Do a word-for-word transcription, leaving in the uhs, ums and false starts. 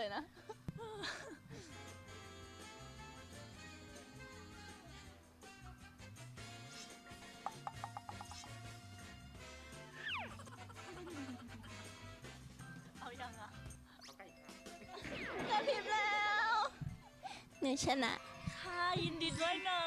เลยนะเอายังอ่ะเอาใกล้ค่ะจะทิมแล้วหนูชนะค่ะยินดีด้วยนะ